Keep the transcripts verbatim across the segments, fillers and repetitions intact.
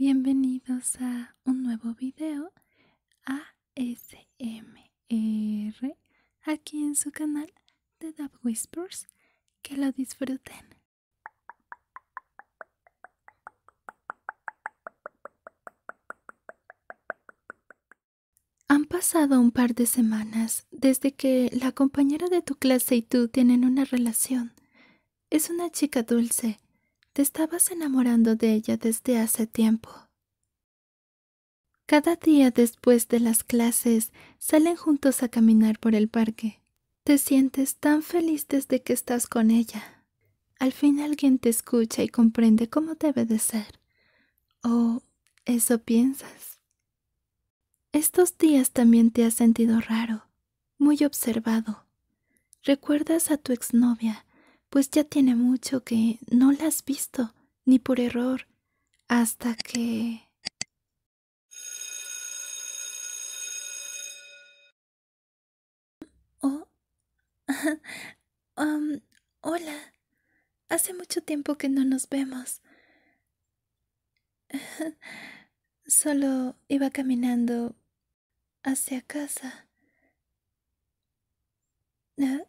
Bienvenidos a un nuevo video A S M R aquí en su canal de Dove Whispers. Que lo disfruten. Han pasado un par de semanas desde que la compañera de tu clase y tú tienen una relación. Es una chica dulce. Te estabas enamorando de ella desde hace tiempo. Cada día después de las clases salen juntos a caminar por el parque. Te sientes tan feliz desde que estás con ella. Al fin alguien te escucha y comprende cómo debe de ser. O eso piensas. Estos días también te has sentido raro, muy observado. Recuerdas a tu exnovia, pues ya tiene mucho que no la has visto, ni por error, hasta que... Oh, um, hola. Hace mucho tiempo que no nos vemos. Solo iba caminando hacia casa. ¿Ah?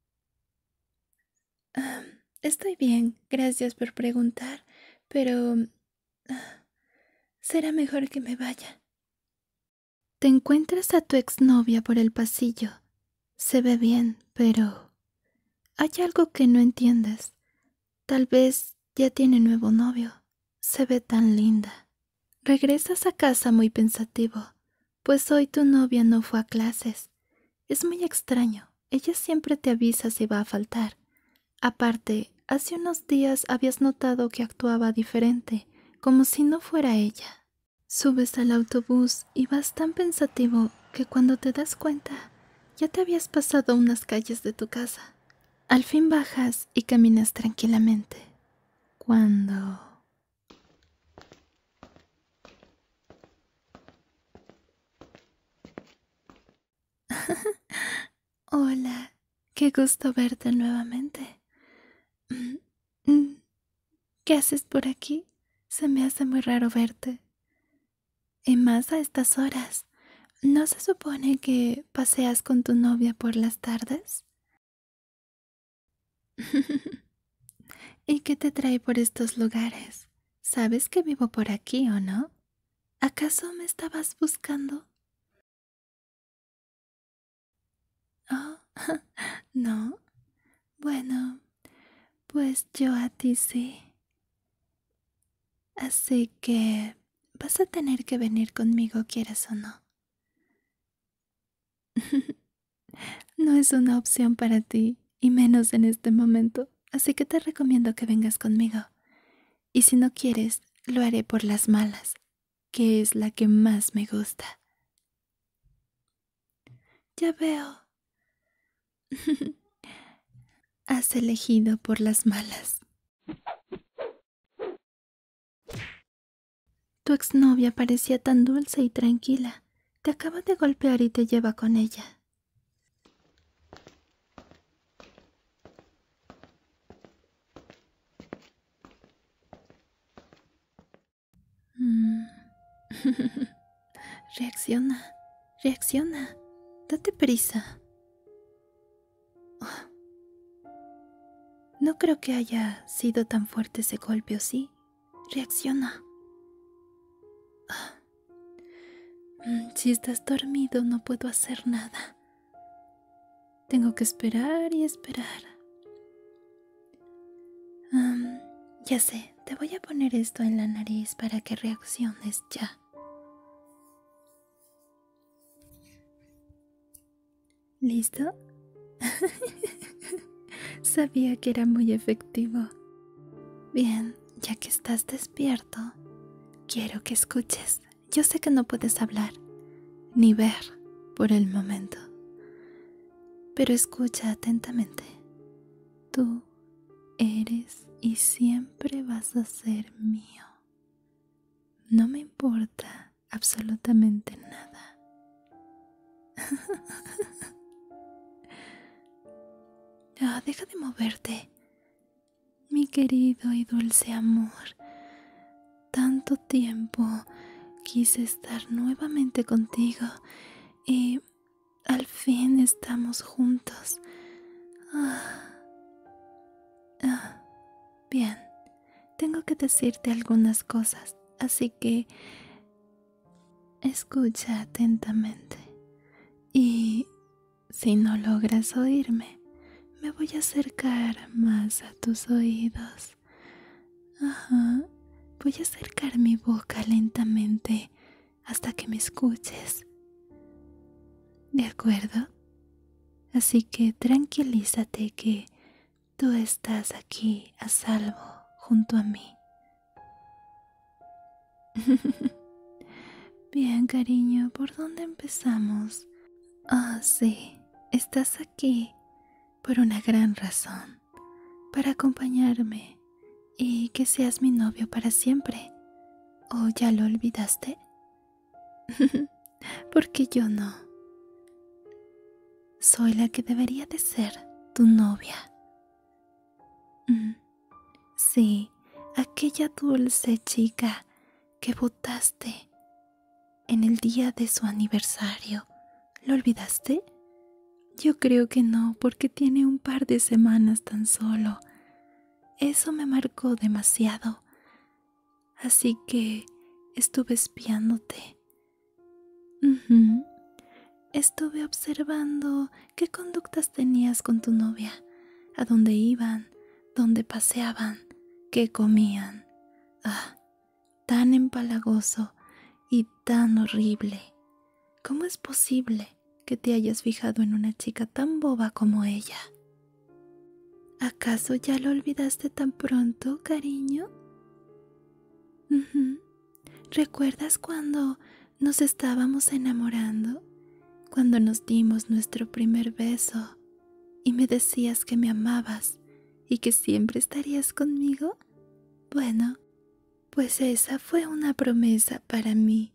Ah, estoy bien, gracias por preguntar, pero ah, será mejor que me vaya. Te encuentras a tu exnovia por el pasillo. Se ve bien, pero hay algo que no entiendes. Tal vez ya tiene nuevo novio. Se ve tan linda. Regresas a casa muy pensativo, pues hoy tu novia no fue a clases. Es muy extraño. Ella siempre te avisa si va a faltar. Aparte, hace unos días habías notado que actuaba diferente, como si no fuera ella. Subes al autobús y vas tan pensativo que cuando te das cuenta, ya te habías pasado unas calles de tu casa. Al fin bajas y caminas tranquilamente. Cuando... Hola, qué gusto verte nuevamente. Mm, mm, ¿Qué haces por aquí? Se me hace muy raro verte. Y más a estas horas. ¿No se supone que paseas con tu novia por las tardes? ¿Y qué te trae por estos lugares? ¿Sabes que vivo por aquí o no? ¿Acaso me estabas buscando? Oh, no. Bueno, pues yo a ti sí. Así que vas a tener que venir conmigo, quieras o no. No es una opción para ti, y menos en este momento, así que te recomiendo que vengas conmigo. Y si no quieres, lo haré por las malas, que es la que más me gusta. Ya veo. Has elegido por las malas. Tu exnovia parecía tan dulce y tranquila. Te acaba de golpear y te lleva con ella. Mm. Reacciona, reacciona. Date prisa. Oh. No creo que haya sido tan fuerte ese golpe, ¿o sí? Reacciona. Oh. Si estás dormido, no puedo hacer nada. Tengo que esperar y esperar. Um, ya sé, te voy a poner esto en la nariz para que reacciones ya. ¿Listo? Sabía que era muy efectivo. Bien, ya que estás despierto, quiero que escuches. Yo sé que no puedes hablar ni ver por el momento, pero escucha atentamente. Tú eres y siempre vas a ser mío. No me importa absolutamente nada. Oh, deja de moverte. Mi querido y dulce amor, tanto tiempo quise estar nuevamente contigo y al fin estamos juntos. Ah, ah, bien, tengo que decirte algunas cosas, así que escucha atentamente. Y si no logras oírme, me voy a acercar más a tus oídos. Ajá, voy a acercar mi boca lentamente hasta que me escuches. ¿De acuerdo? Así que tranquilízate que tú estás aquí a salvo junto a mí. Bien, cariño, ¿por dónde empezamos? Ah, sí, estás aquí por una gran razón, para acompañarme y que seas mi novio para siempre. ¿O ya lo olvidaste? Porque yo no. Soy la que debería de ser tu novia. Mm, sí, aquella dulce chica que votaste en el día de su aniversario. ¿Lo olvidaste? Yo creo que no, porque tiene un par de semanas tan solo. Eso me marcó demasiado. Así que estuve espiándote. Uh-huh. Estuve observando qué conductas tenías con tu novia, a dónde iban, dónde paseaban, qué comían. Ah, tan empalagoso y tan horrible. ¿Cómo es posible que te hayas fijado en una chica tan boba como ella? ¿Acaso ya lo olvidaste tan pronto, cariño? Uh-huh. ¿Recuerdas cuando nos estábamos enamorando? Cuando nos dimos nuestro primer beso y me decías que me amabas y que siempre estarías conmigo. Bueno, pues esa fue una promesa para mí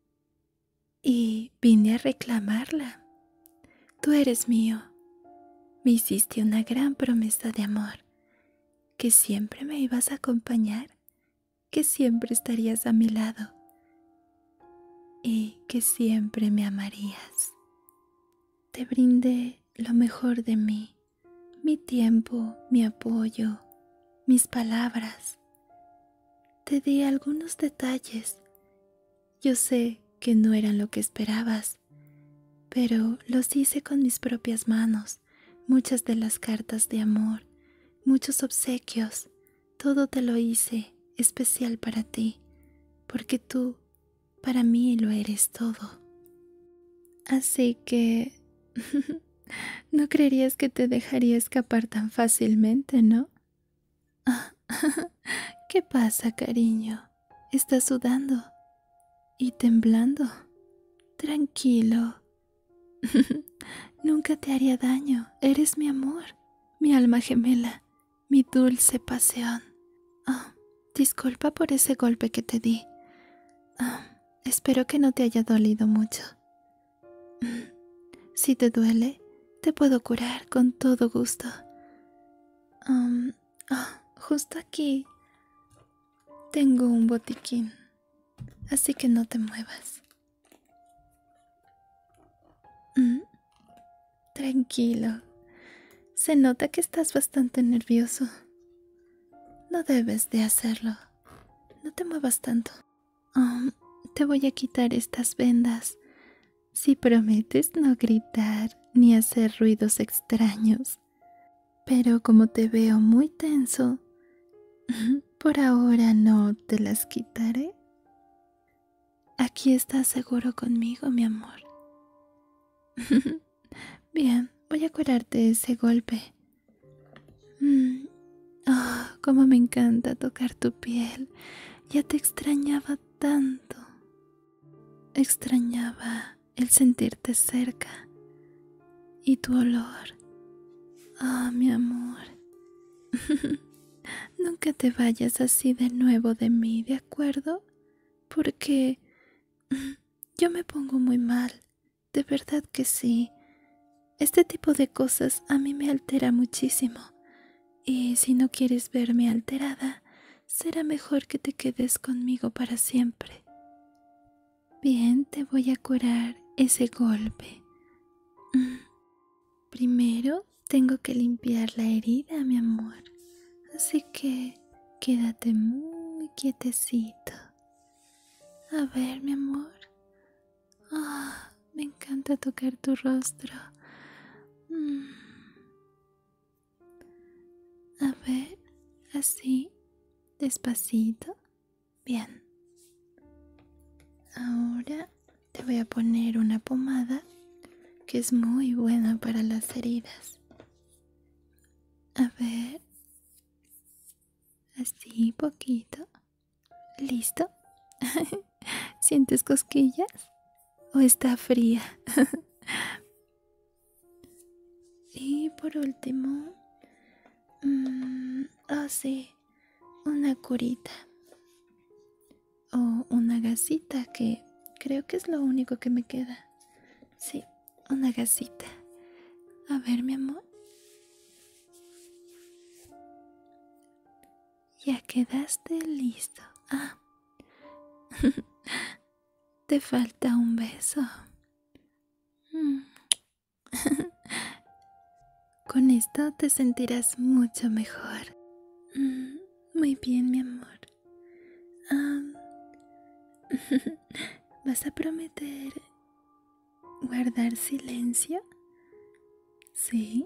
y vine a reclamarla. Tú eres mío. Me hiciste una gran promesa de amor, que siempre me ibas a acompañar, que siempre estarías a mi lado y que siempre me amarías. Te brindé lo mejor de mí, mi tiempo, mi apoyo, mis palabras. Te di algunos detalles. Yo sé que no eran lo que esperabas, pero los hice con mis propias manos. Muchas de las cartas de amor, muchos obsequios, todo te lo hice especial para ti, porque tú, para mí, lo eres todo. Así que no creerías que te dejaría escapar tan fácilmente, ¿no? ¿Qué pasa, cariño? ¿Estás sudando y temblando? Tranquilo. Nunca te haría daño. Eres mi amor, mi alma gemela, mi dulce pasión. Oh, disculpa por ese golpe que te di. Oh, espero que no te haya dolido mucho. Si te duele, te puedo curar con todo gusto. Um, oh, justo aquí tengo un botiquín, así que no te muevas. ¿Mm? Tranquilo. Se nota que estás bastante nervioso. No debes de hacerlo. No te muevas tanto. Um, te voy a quitar estas vendas. Si prometes no gritar ni hacer ruidos extraños. Pero como te veo muy tenso, por ahora no te las quitaré. Aquí estás seguro conmigo, mi amor. Bien, voy a curarte ese golpe. Mm. Oh, cómo me encanta tocar tu piel. Ya te extrañaba tanto. Extrañaba el sentirte cerca y tu olor. Oh, mi amor. Nunca te vayas así de nuevo de mí, ¿de acuerdo? Porque yo me pongo muy mal. De verdad que sí. Este tipo de cosas a mí me altera muchísimo. Y si no quieres verme alterada, será mejor que te quedes conmigo para siempre. Bien, te voy a curar ese golpe. Mm. Primero tengo que limpiar la herida, mi amor. Así que quédate muy quietecito. A ver, mi amor. Ah, me encanta tocar tu rostro. Mm. A ver, así, despacito. Bien. Ahora te voy a poner una pomada que es muy buena para las heridas. A ver, así poquito. ¿Listo? ¿Sientes cosquillas? ¿O está fría? Y por último, mmm, oh sí, una curita o una gasita, que creo que es lo único que me queda. Sí, una gasita. A ver, mi amor. Ya quedaste listo. Ah, te falta un beso. Mm. Con esto te sentirás mucho mejor. Mm, muy bien, mi amor. Um, ¿Vas a prometer guardar silencio? ¿Sí?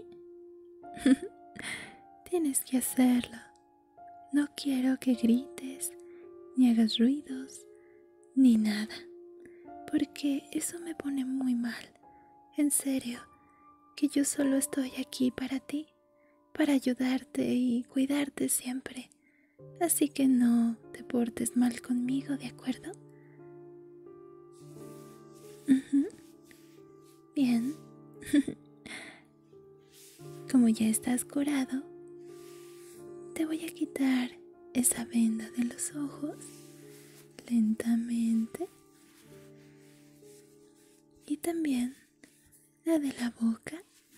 Tienes que hacerlo. No quiero que grites, ni hagas ruidos, ni nada, porque eso me pone muy mal. En serio, que yo solo estoy aquí para ti, para ayudarte y cuidarte siempre. Así que no te portes mal conmigo, ¿de acuerdo? Uh-huh. Bien. Como ya estás curado, te voy a quitar esa venda de los ojos lentamente y también la de la boca.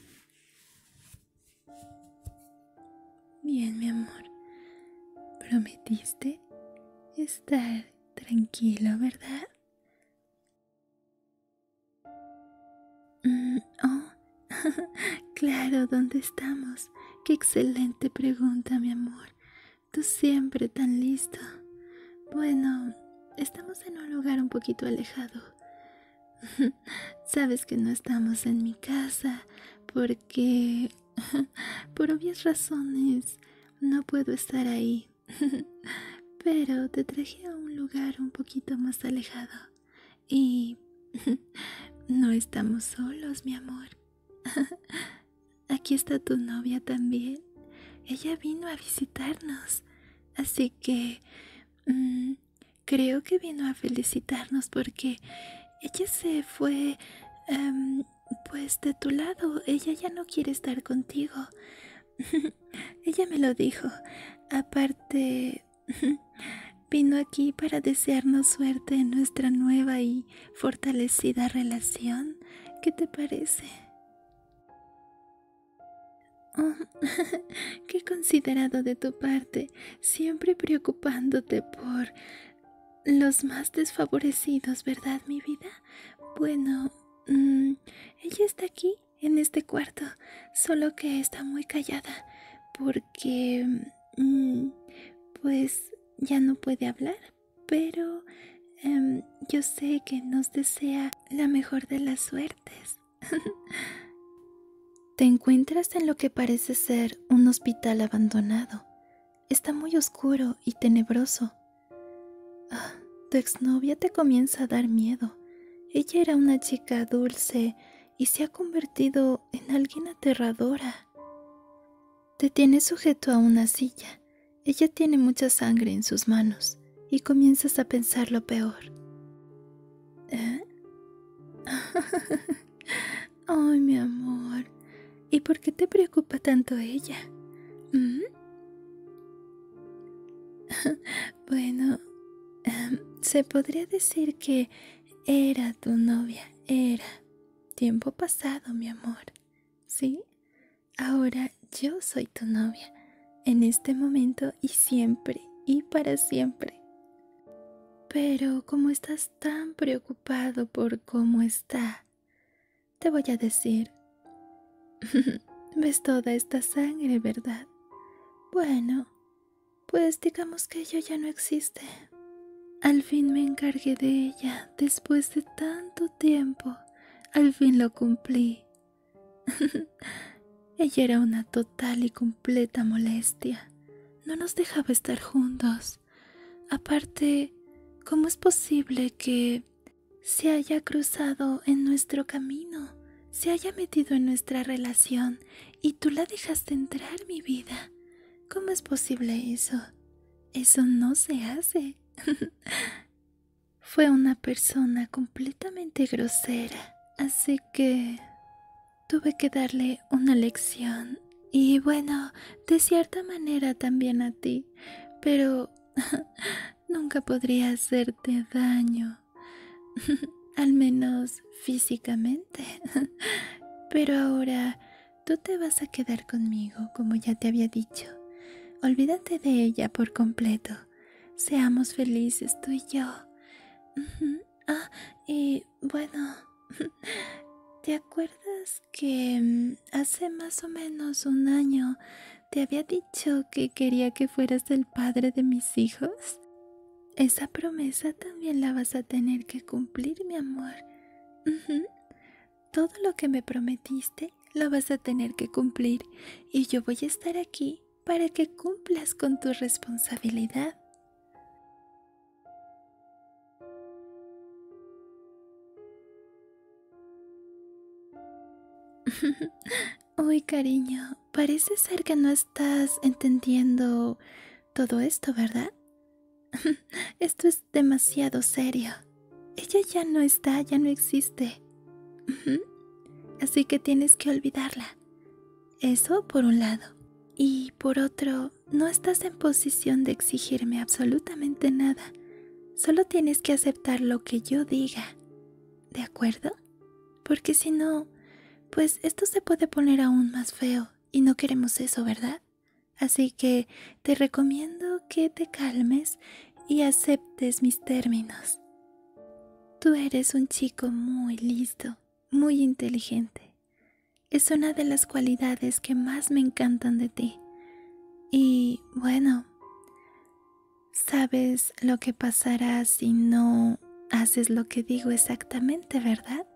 Bien, mi amor, prometiste estar tranquilo, ¿verdad? Mm, oh, claro, ¿dónde estamos? Qué excelente pregunta, mi amor. Tú siempre tan listo. Bueno, estamos en un lugar un poquito alejado. Sabes que no estamos en mi casa porque, por obvias razones, no puedo estar ahí. Pero te traje a un lugar un poquito más alejado. Y no estamos solos, mi amor. Aquí está tu novia también. Ella vino a visitarnos. Así que mmm, creo que vino a felicitarnos porque ella se fue, um, pues de tu lado. Ella ya no quiere estar contigo. Ella me lo dijo. Aparte, vino aquí para desearnos suerte en nuestra nueva y fortalecida relación. ¿Qué te parece? Oh, qué considerado de tu parte, siempre preocupándote por los más desfavorecidos, ¿verdad, mi vida? Bueno, mmm, ella está aquí, en este cuarto, solo que está muy callada, porque, mmm, pues, ya no puede hablar, pero um, yo sé que nos desea la mejor de las suertes. Te encuentras en lo que parece ser un hospital abandonado. Está muy oscuro y tenebroso. Ah, tu exnovia te comienza a dar miedo. Ella era una chica dulce y se ha convertido en alguien aterradora. Te tiene sujeto a una silla. Ella tiene mucha sangre en sus manos y comienzas a pensar lo peor. ¿Eh? Ay, mi amor. ¿Y por qué te preocupa tanto ella? ¿Mm? Bueno, um, se podría decir que era tu novia. Era. Tiempo pasado, mi amor. ¿Sí? Ahora yo soy tu novia. En este momento y siempre. y para siempre. Pero como estás tan preocupado por cómo está, te voy a decir, ves toda esta sangre, ¿verdad? Bueno, pues digamos que ella ya no existe. Al fin me encargué de ella después de tanto tiempo. Al fin lo cumplí. Ella era una total y completa molestia. No nos dejaba estar juntos. Aparte, ¿cómo es posible que se haya cruzado en nuestro camino, se haya metido en nuestra relación y tú la dejaste entrar, mi vida? ¿Cómo es posible eso? Eso no se hace. Fue una persona completamente grosera, así que tuve que darle una lección. Y bueno, de cierta manera también a ti, pero nunca podría hacerte daño, al menos físicamente. Pero ahora tú te vas a quedar conmigo, como ya te había dicho. Olvídate de ella por completo. Seamos felices tú y yo. Ujú. Ah, y bueno, ¿te acuerdas que mm, hace más o menos un año te había dicho que quería que fueras el padre de mis hijos? Esa promesa también la vas a tener que cumplir, mi amor. Ujú. Todo lo que me prometiste lo vas a tener que cumplir y yo voy a estar aquí para que cumplas con tu responsabilidad. Uy, cariño, parece ser que no estás entendiendo todo esto, ¿verdad? Esto es demasiado serio. Ella ya no está, ya no existe. Ujú. Así que tienes que olvidarla. Eso por un lado. Y por otro, no estás en posición de exigirme absolutamente nada. Solo tienes que aceptar lo que yo diga. ¿De acuerdo? Porque si no, pues esto se puede poner aún más feo y no queremos eso, ¿verdad? Así que te recomiendo que te calmes y aceptes mis términos. Tú eres un chico muy listo, muy inteligente. Es una de las cualidades que más me encantan de ti. Y bueno, sabes lo que pasará si no haces lo que digo exactamente, ¿verdad?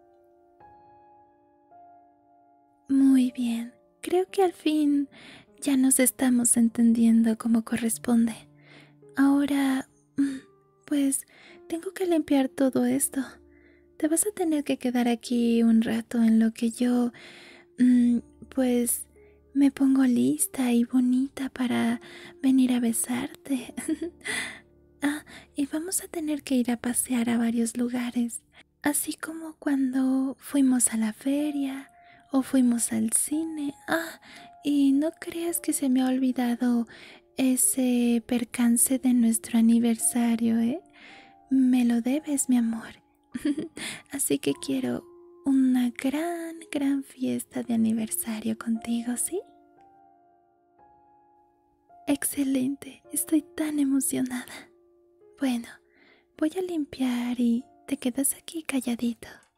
Muy bien, creo que al fin ya nos estamos entendiendo como corresponde. Ahora, mm, pues tengo que limpiar todo esto. Te vas a tener que quedar aquí un rato en lo que yo, mm, pues, me pongo lista y bonita para venir a besarte. Ah, y vamos a tener que ir a pasear a varios lugares, así como cuando fuimos a la feria o fuimos al cine. Ah, y no creas que se me ha olvidado ese percance de nuestro aniversario, ¿eh? Me lo debes, mi amor. Así que quiero una gran, gran fiesta de aniversario contigo, ¿sí? Excelente, estoy tan emocionada. Bueno, voy a limpiar y te quedas aquí calladito.